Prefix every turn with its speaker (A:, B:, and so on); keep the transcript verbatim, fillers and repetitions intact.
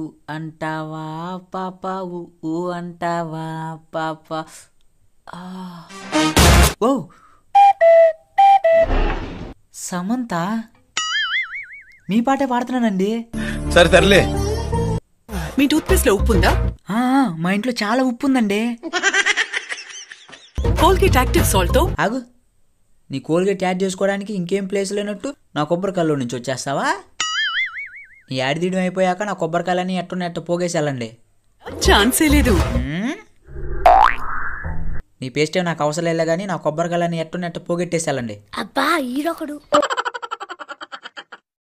A: అంటావా పాప ఊ ఊ అంటావా పాప ఆ. ఓ సమంత మీ పాటే పాడుతున్నానండి.
B: సరే తరలే.
C: మీ టూత్ పేస్ట్ లో ఉప్పు ఉందా?
A: ఆ, మా ఇంట్లో చాలా ఉప్పు ఉందండి.
C: కోల్గేట్ యాక్టివ్ సాల్ట్ తో
A: ఆగు, నీ కోల్గేట్ యాడ్ చేసుకోవడానికి ఇంకేం ప్లేస్ లేనట్టు నా కొబ్బరికాయలో నుంచి వచ్చేస్తావా? నీ యాడ్ తీయడం అయిపోయాక నా కొబ్బరికాయలని ఎట్టున్న ఎట్ట పోగేసేయాలండి.
C: ఛాన్సే లేదు.
A: నీ పేస్టే నాకు అవసరం లేదు కానీ నా కొబ్బరికాయలని ఎట్టున్న ఎట్ట పోగెట్టేసేయాలండి.
D: అబ్బా ఈడొకడు.